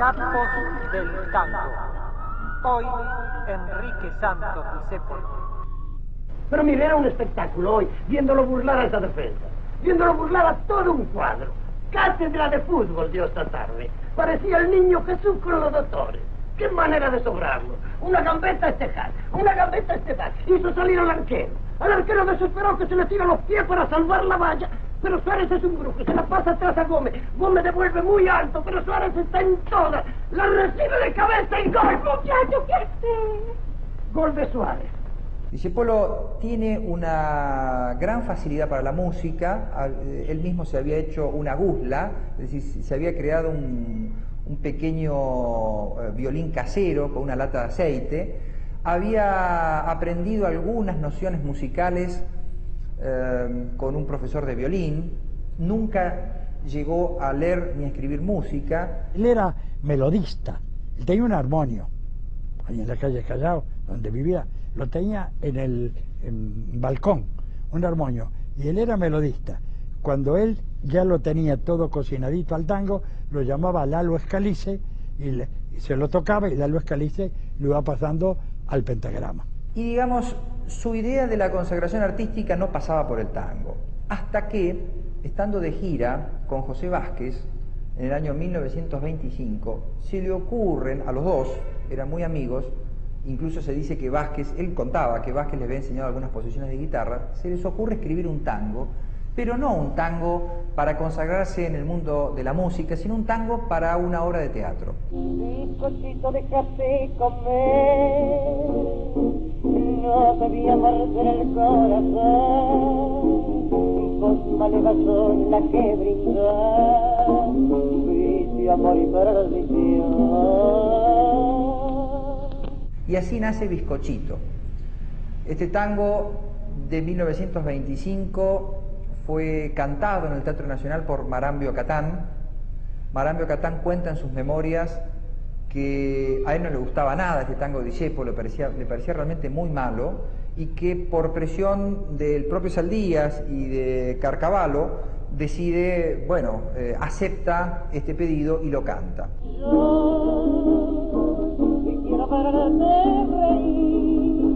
Capos del tango. Hoy, Enrique Santos Discépolo. Pero mire, era un espectáculo hoy, viéndolo burlar a esa defensa, viéndolo burlar a todo un cuadro. Cátedra de fútbol dio esta tarde. Parecía el niño Jesús con los doctores. ¡Qué manera de sobrarlo! Una gambeta Estejar, una gambeta Estejar. Hizo salir al arquero. Al arquero desesperó que se le tira los pies para salvar la valla. Pero Suárez es un brujo, se la pasa atrás a Gómez. Gómez devuelve muy alto, pero Suárez está en todas. La recibe de cabeza y gol. ¡Muchacho, qué hace! Gol de Suárez. Discépolo tiene una gran facilidad para la música. Él mismo se había hecho una gusla, es decir, se había creado un pequeño violín casero con una lata de aceite. Había aprendido algunas nociones musicales con un profesor de violín. Nunca llegó a leer ni a escribir música. Él era melodista, él tenía un armonio, ahí en la calle Callao, donde vivía, lo tenía en el balcón, un armonio, y él era melodista. Cuando él ya lo tenía todo cocinadito al tango, lo llamaba Lalo Escalice, y se lo tocaba, y Lalo Escalice lo iba pasando al pentagrama. Y digamos, su idea de la consagración artística no pasaba por el tango, hasta que, estando de gira con José Vázquez, en el año 1925, se le ocurren a los dos, eran muy amigos, incluso se dice que Vázquez, él contaba que Vázquez le había enseñado algunas posiciones de guitarra, se les ocurre escribir un tango, pero no un tango para consagrarse en el mundo de la música, sino un tango para una obra de teatro. Bizcochito de café comer, no debía morder el corazón, con malevazón la que brindar, vicio, amor y perdición. Y así nace Bizcochito. Este tango de 1925 fue cantado en el Teatro Nacional por Marambio Catán. Marambio Catán cuenta en sus memorias que a él no le gustaba nada este tango de Discépolo, le parecía realmente muy malo, y que por presión del propio Saldías y de Carcavalo decide, bueno, acepta este pedido y lo canta. Quiero verte reír,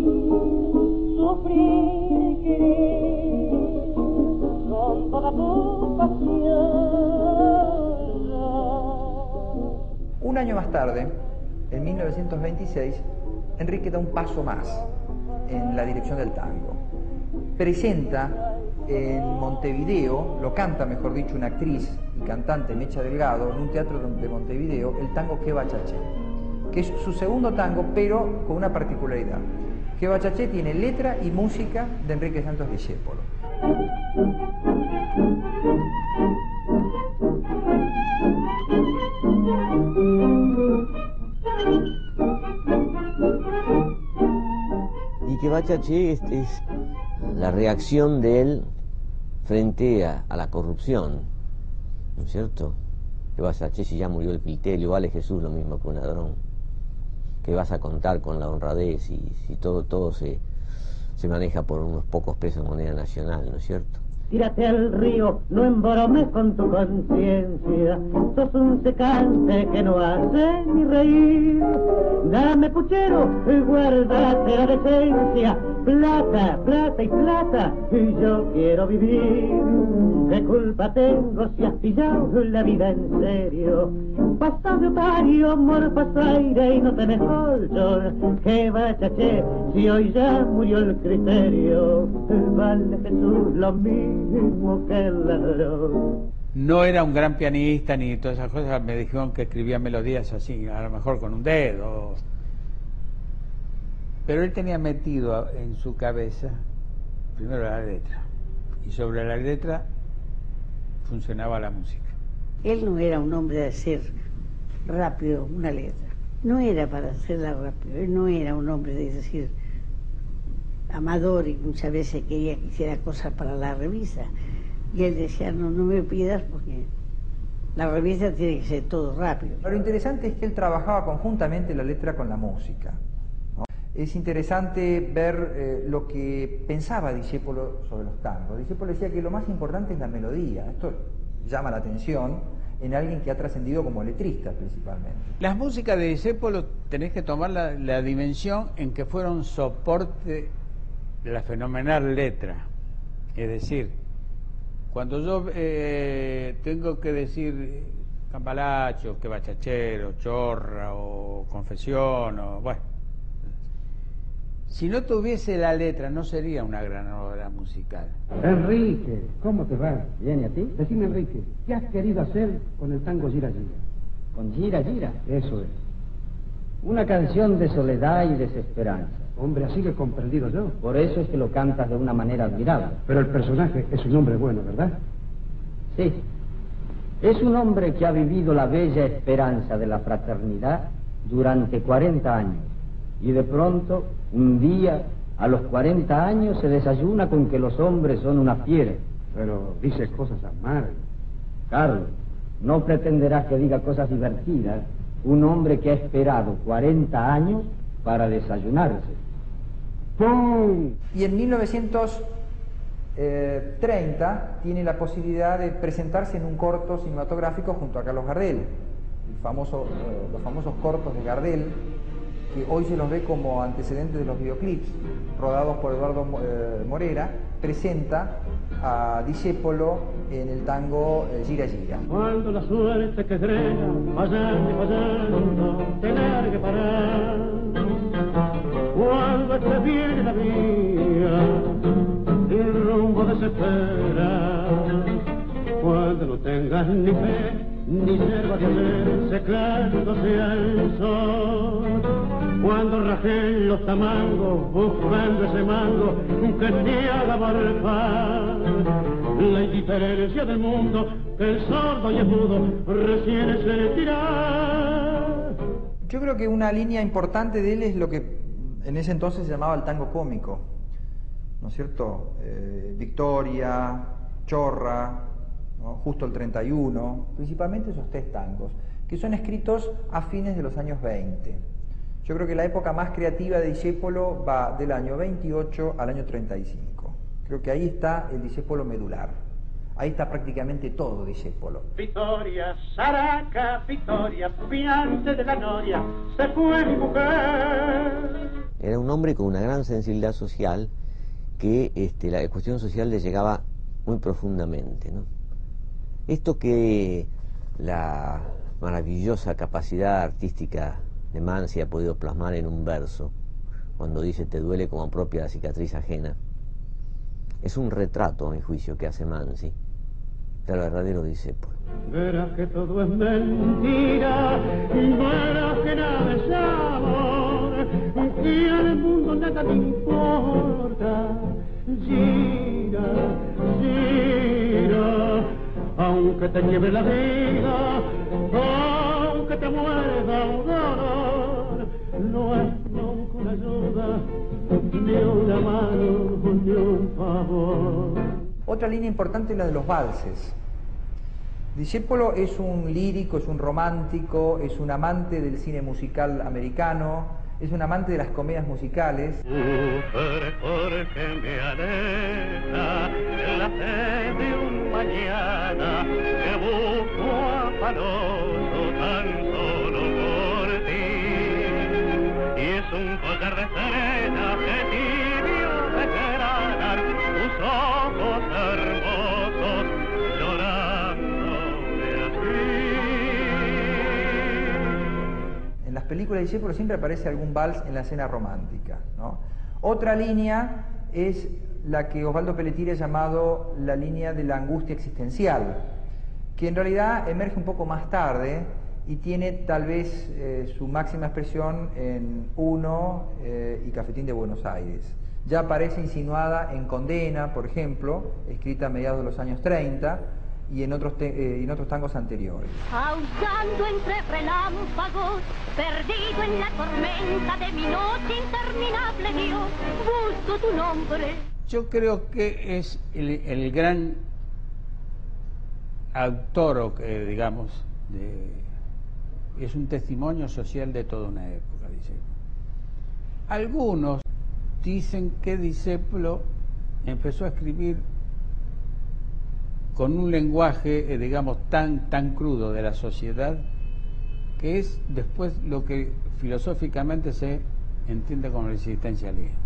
sufrir, querer, con toda tu pasión. Un año más tarde, en 1926, Enrique da un paso más en la dirección del tango. Presenta en Montevideo, lo canta, mejor dicho, una actriz y cantante, Mecha Delgado, en un teatro de Montevideo, el tango Que Bachaché, que es su segundo tango, pero con una particularidad. Que Bachaché tiene letra y música de Enrique Santos Discépolo. Y Que Bachaché es la reacción de él frente a la corrupción, ¿no es cierto? Que Bachaché, si ya murió el Pitelio, vale Jesús lo mismo que un ladrón. Que vas a contar con la honradez y si todo se maneja por unos pocos pesos de moneda nacional, ¿no es cierto? Tírate al río, no embromes con tu conciencia, sos un secante que no hace ni reír. Dame puchero y guardate la decencia, plata, plata y plata, y yo quiero vivir. ¿Qué culpa tengo si has pillado la vida en serio? Pasa de otario, morfas aire y no te mejor yo. Que Bachaché, si hoy ya murió el criterio, vale Jesús lo mismo que el ladrón. No era un gran pianista ni todas esas cosas, me dijeron que escribía melodías así, a lo mejor con un dedo. Pero él tenía metido en su cabeza primero la letra, y sobre la letra funcionaba la música. Él no era un hombre de hacer rápido una letra, no era para hacerla rápido, él no era un hombre de decir amador, y muchas veces quería que hiciera cosas para la revista, y él decía, no me pidas porque la revista tiene que ser todo rápido. Lo interesante es que él trabajaba conjuntamente la letra con la música, ¿no? Es interesante ver lo que pensaba Discépolo sobre los tangos. Discépolo decía que lo más importante es la melodía. Esto llama la atención. en alguien que ha trascendido como letrista principalmente. Las músicas de Discépolo tenés que tomar la dimensión en que fueron soporte de la fenomenal letra. Es decir, cuando yo tengo que decir cambalacho, que bachachero, chorra o confesión, o bueno, si no tuviese la letra no sería una gran obra musical. Enrique, ¿cómo te va? Bien, ¿y a ti? Decime, Enrique, ¿qué has querido hacer con el tango Gira Gira? ¿Con Gira Gira? Eso es. Una canción de soledad y desesperanza. Hombre, así lo he comprendido yo. Por eso es que lo cantas de una manera admirable. Pero el personaje es un hombre bueno, ¿verdad? Sí. Es un hombre que ha vivido la bella esperanza de la fraternidad durante 40 años. Y de pronto, un día, a los 40 años, se desayuna con que los hombres son una fiera. Pero dice cosas amargas. Carlos, no pretenderás que diga cosas divertidas un hombre que ha esperado 40 años para desayunarse. ¡Pum! Y en 1930 tiene la posibilidad de presentarse en un corto cinematográfico junto a Carlos Gardel. Los famosos cortos de Gardel, que hoy se los ve como antecedentes de los videoclips, rodados por Eduardo Morera, presenta a Discépolo en el tango Gira Gira. Cuando la suerte que drena, fallando y fallando, tener que parar. Cuando esté bien la vía, sin rumbo desespera. Cuando no tengas ni fe, ni yerba que hacer, secándose al sol. Cuando rajeen los tamangos, buscando ese mango que te haga morfar. La indiferencia del mundo, que el sordo y el mudo recién se le tira. Yo creo que una línea importante de él es lo que en ese entonces se llamaba el tango cómico, ¿no es cierto? Victoria, Chorra, ¿no? Justo el 31, principalmente esos tres tangos, que son escritos a fines de los años 20. Yo creo que la época más creativa de Discépolo va del año 28 al año 35. Creo que ahí está el Discépolo medular. Ahí está prácticamente todo Discépolo. Victoria, Saraca, Victoria, piante de la noria, se fue mi mujer. Era un hombre con una gran sensibilidad social, que la cuestión social le llegaba muy profundamente, ¿no? Esto que la maravillosa capacidad artística de Mansi ha podido plasmar en un verso, cuando dice te duele como propia la cicatriz ajena, es un retrato, a mi juicio, que hace Mansi del verdadero Discépolo. Verás que todo es mentira, verás que nada es amor, que al mundo nada te importa. Gira, gira, aunque te lleve la vida, aunque te muerda un dolor, no es nunca una ayuda, ni una mano, ni un favor. Otra línea importante es la de los valses. Discépolo es un lírico, es un romántico, es un amante del cine musical americano, es un amante de las comedias musicales. Porque me aleja la fe de un mañana que busco afanoso tan solo por ti. Y es un collar de serena que tibio desgranan tus ojos hermosos llorándome así. En las películas de Discépolo siempre aparece algún vals en la escena romántica, ¿no? Otra línea es la que Osvaldo Pelletieri ha llamado la línea de la angustia existencial, que en realidad emerge un poco más tarde y tiene tal vez su máxima expresión en Uno y Cafetín de Buenos Aires. Ya aparece insinuada en Condena, por ejemplo, escrita a mediados de los años 30, y en otros tangos anteriores. Aullando entre relámpagos, perdido en la tormenta de mi noche interminable, Dios, busco tu nombre. Yo creo que es el gran autor, digamos, es un testimonio social de toda una época, dice. Algunos dicen que Discépolo empezó a escribir con un lenguaje, digamos, tan crudo de la sociedad, que es después lo que filosóficamente se entiende como el existencialismo.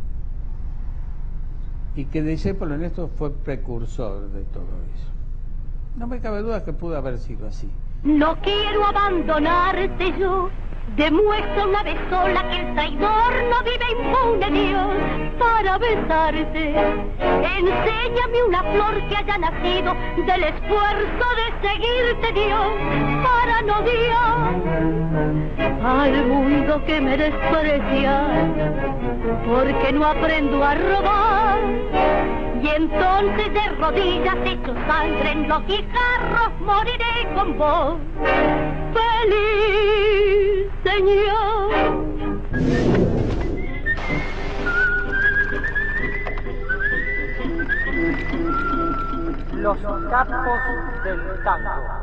Y que Discépolo en esto fue precursor de todo eso. No me cabe duda que pudo haber sido así. No quiero abandonarte yo, demuestra una vez sola que el traidor no vive impune, Dios, para besarte. Enséñame una flor que haya nacido del esfuerzo de seguirte, Dios, para no odiar al mundo que me desprecia, porque no aprendo a robar. Y entonces de rodillas hecho sangre en los guijarros moriré con vos. ¡Feliz Señor! Los capos del tango.